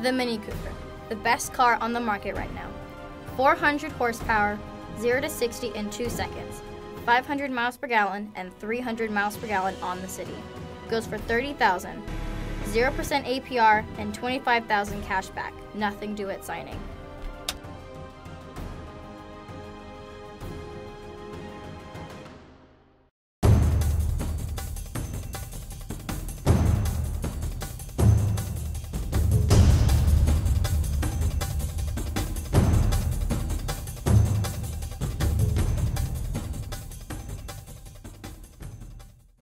The Mini Cooper, the best car on the market right now. 400 horsepower, 0 to 60 in 2 seconds, 500 miles per gallon and 300 miles per gallon on the city. Goes for $30,000, 0% APR and $25,000 cash back. Nothing due at signing.